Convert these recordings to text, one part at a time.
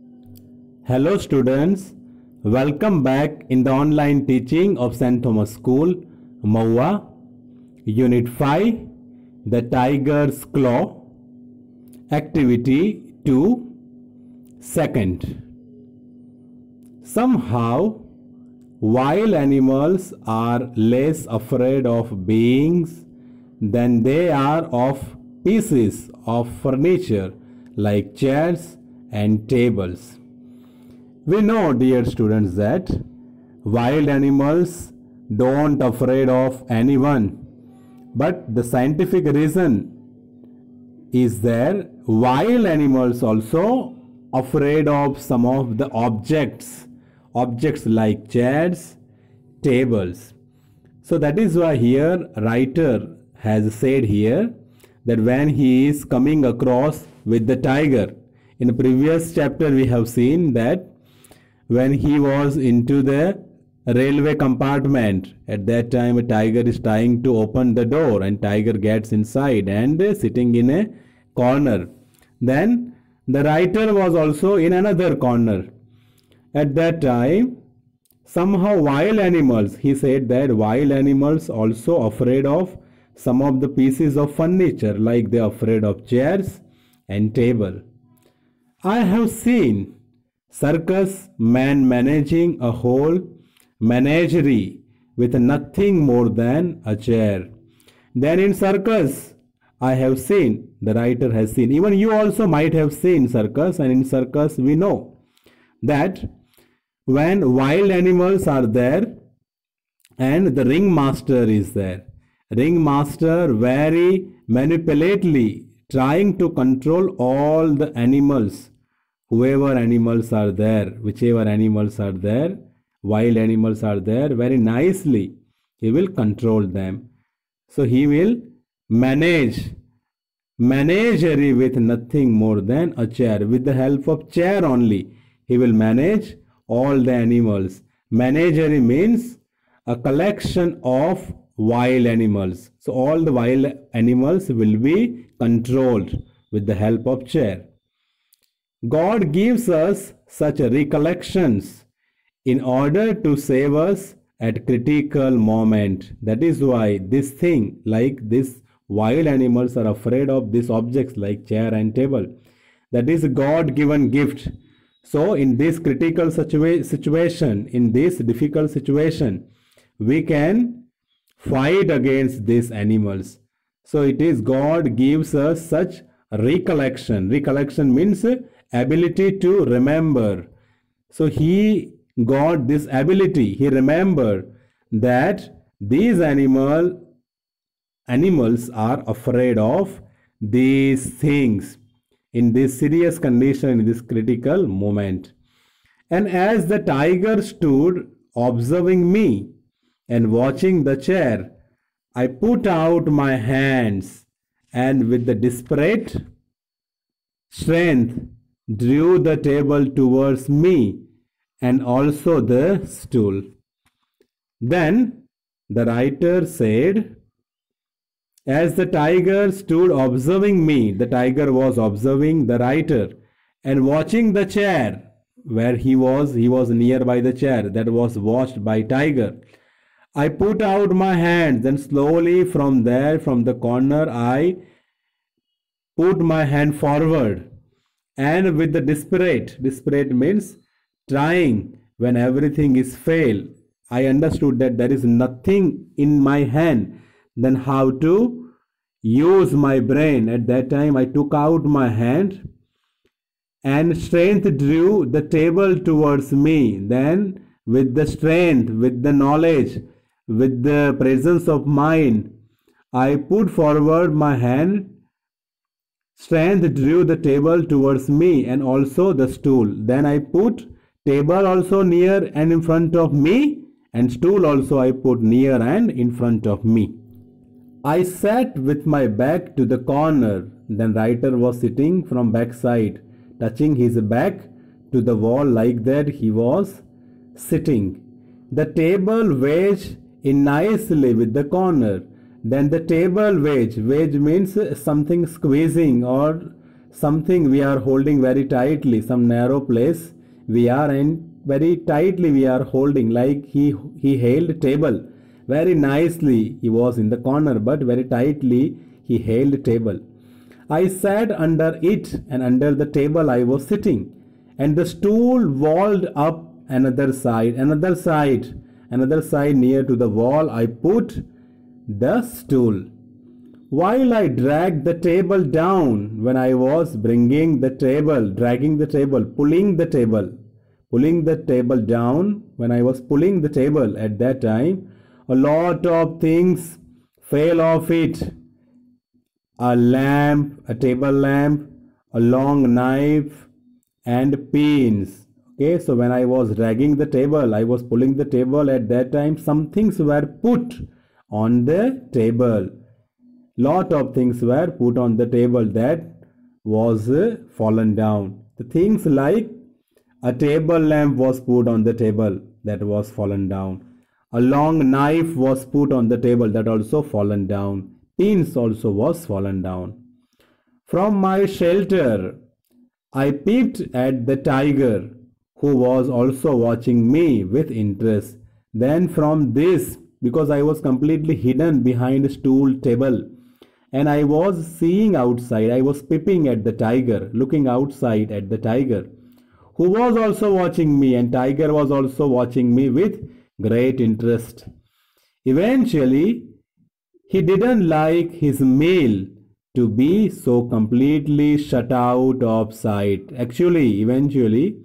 Hello students, welcome back in the online teaching of St. Thomas School, Maua, Unit 5, The Tiger's Claw, Activity 2, Second. Somehow, wild animals are less afraid of beings than they are of pieces of furniture like chairs and tables. We know, dear students, that wild animals don't afraid of anyone, but the scientific reason is there. Wild animals also afraid of some of the objects like chairs, tables. So that is why here writer has said here that when he is coming across with the tiger, in the previous chapter we have seen that when he was into the railway compartment, at that time a tiger is trying to open the door and tiger gets inside and sitting in a corner. Then the writer was also in another corner. At that time, somehow wild animals, he said that wild animals also afraid of some of the pieces of furniture, like they are afraid of chairs and table. I have seen circus man managing a whole menagerie with nothing more than a chair. Then in circus, I have seen, the writer has seen, even you also might have seen circus, and in circus we know that when wild animals are there and the ringmaster is there, ringmaster very manipulatively trying to control all the animals, whoever animals are there, whichever animals are there, wild animals are there, very nicely he will control them. So he will menagerie with nothing more than a chair. With the help of chair only, he will manage all the animals. Menagerie means a collection of wild animals. So all the wild animals will be controlled with the help of chair. God gives us such recollections in order to save us at critical moment. That is why this thing, like this wild animals are afraid of these objects like chair and table. That is a God-given gift. So in this critical situation, in this difficult situation, we can fight against these animals. So it is God gives us such recollection. Recollection means ability to remember. So he got this ability. He remembered that these animals are afraid of these things in this serious condition, in this critical moment. And as the tiger stood observing me and watching the chair, I put out my hands and with the desperate strength drew the table towards me and also the stool. Then the writer said, as the tiger stood observing me, the tiger was observing the writer and watching the chair where he was nearby the chair that was watched by tiger. I put out my hands, then slowly from there, from the corner, I put my hand forward. And with the desperate means trying when everything is failed. I understood that there is nothing in my hand, then how to use my brain. At that time I took out my hand and strength drew the table towards me. Then with the strength, with the knowledge, with the presence of mind, I put forward my hand. Strength drew the table towards me and also the stool. Then I put table also near and in front of me, and stool also I put near and in front of me. I sat with my back to the corner. Then writer was sitting from backside, touching his back to the wall, like that he was sitting. The table wedged in nicely with the corner. Then the table wedge means something squeezing or something we are holding very tightly, some narrow place we are, and very tightly we are holding, like he held table very nicely. He was in the corner, but very tightly he held table. I sat under it, and under the table I was sitting, and the stool walled up another side, another side near to the wall. I put the stool. While I dragged the table down, when I was bringing the table, dragging the table, pulling the table down, when I was pulling the table at that time, a lot of things fell off it. A lamp, a table lamp, a long knife, and pins. Okay, so when I was dragging the table, I was pulling the table at that time, some things were put on the table. Lot of things were put on the table that was fallen down. The things like a table lamp was put on the table, that was fallen down. A long knife was put on the table, that also fallen down. Pins also was fallen down. From my shelter, I peeped at the tiger, who was also watching me with interest. Then from this, because I was completely hidden behind a stool table, and I was seeing outside, I was peeping at the tiger, looking outside at the tiger, who was also watching me, and tiger was also watching me with great interest. Eventually, he didn't like his meal to be so completely shut out of sight. Eventually,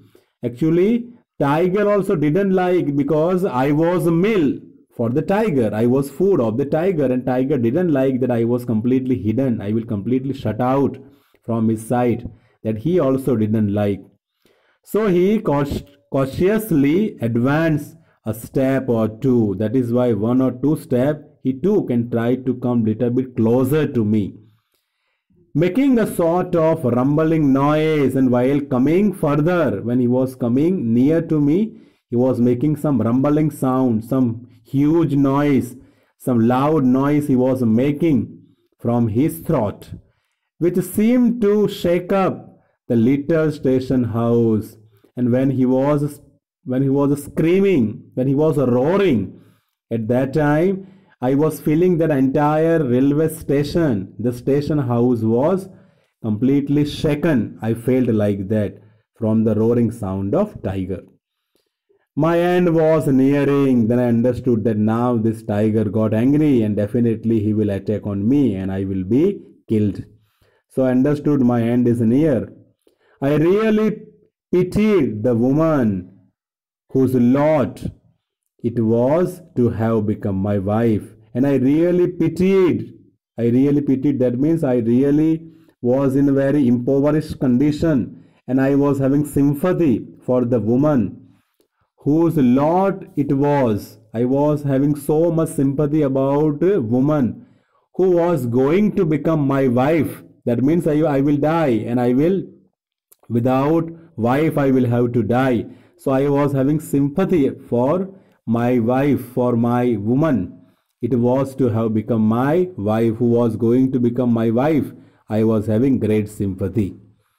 tiger also didn't like, because I was a meal for the tiger. I was food of the tiger, and tiger didn't like that I was completely hidden. I will completely shut out from his sight. That he also didn't like. So he cautiously advanced a step or two. That is why 1 or 2 steps he took and tried to come little bit closer to me, making a sort of rumbling noise. And while coming further, when he was coming near to me, he was making some rumbling sound, some huge noise, some loud noise he was making from his throat, which seemed to shake up the little station house. And when he was screaming, when he was roaring, at that time I was feeling that entire railway station, the station house was completely shaken. I felt like that from the roaring sound of tiger. My end was nearing. Then I understood that now this tiger got angry, and definitely he will attack on me and I will be killed. So I understood my end is near. I really pitied the woman whose lot it was to have become my wife. And I really pitied. That means I really was in a very impoverished condition, and I was having sympathy for the woman whose lot it was. I was having so much sympathy about a woman who was going to become my wife. That means I will die, and I will, without wife, I will have to die. So I was having sympathy for my wife, for my woman. It was to have become my wife, who was going to become my wife. I was having great sympathy.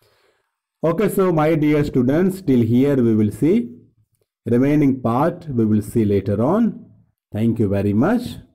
Okay, so my dear students, till here we will see. Remaining part we will see later on. Thank you very much.